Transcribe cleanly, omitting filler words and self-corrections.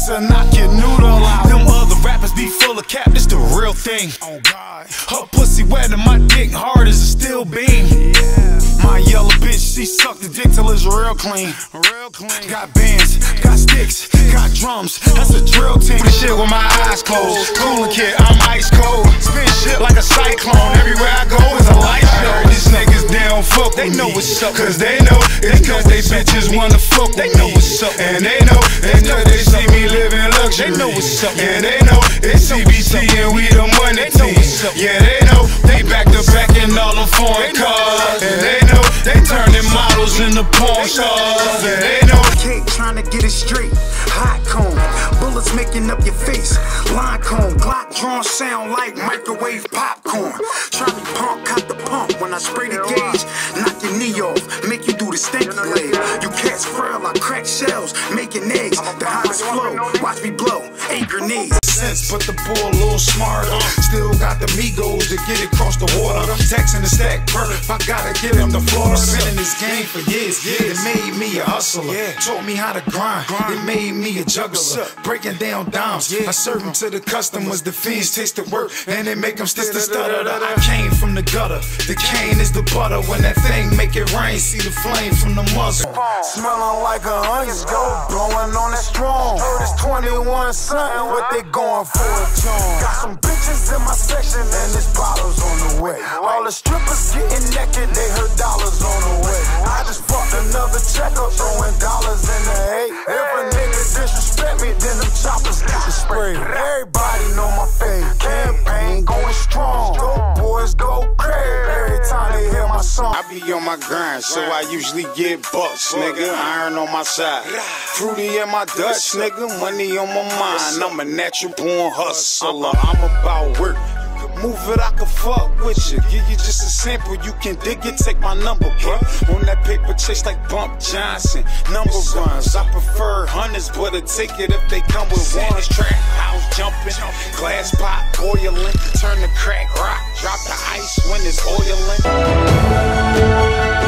to knock your noodle out. Them other rappers be full of cap, this the real thing. Oh God. Her pussy wet and my dick hard as a steel beam. My yellow bitch, she sucked the dick till it's real clean. Got bands, got sticks, got drums, that's a drill team. This shit with my eyes closed. Coolin' kid, I'm ice cold. Spin shit like a cyclone. Everywhere I go is a light show. These niggas, they don't fuck with me. They know what's up, cause they know. It's cause they bitches wanna fuck with me. They know what's up, and they know they see me living luxury. They know what's up, yeah, they know. It's CBT and we the money team. Yeah, they know. They back to back in all the foreign cars. And they know. They turning models into porn stars. Yeah, they know. Cake trying to get it straight. Hot cone, bullets making up your face. Line cone, Glock drawn sound like microwave popcorn. Try me pump, cop the pump. When I spray the gauge, knock your knee off, make you do the stinky leg. You cats frail, I crack shells, making eggs. The hottest flow, watch me blow. 8 grenades. But the boy a little smarter. Still got the Migos to get it across the water. I'm texting the stack perf, I gotta get him to Florida. Been in this game for years. It made me a hustler. Taught me how to grind. It made me a juggler. Breaking down dimes. I serve them to the customers. The fiends taste the work and they make them still the stutter. I came from the gutter. The cane is the butter. When that thing make it rain, see the flame from the muzzle. Smelling like a onion, go blowing on that strong. Heard it's 21 something, what they going for a joint. Got some bitches in my section and there's bottles on the way. All the strippers getting naked, they heard dollars on the way. I just fucked another checker, throwing dollars in the hay. If a nigga disrespect me, then them choppers get the spray. Everybody know my fate, campaign going strong. Go boys, go crazy, every time they hear my song. I be on my grind, so I usually get bucks, nigga. Iron on my side, fruity in my Dutch, nigga. Money on my mind, I'm a natural born hustler. I'm about work. Move it, I can fuck with you. Give you just a sample, you can dig it, take my number, bro. On that paper chase like Bump Johnson. Number runs, I prefer hundreds, but I take it if they come with ones. Trap house jumping, glass pot boiling. Turn the crack rock, drop the ice when it's oiling.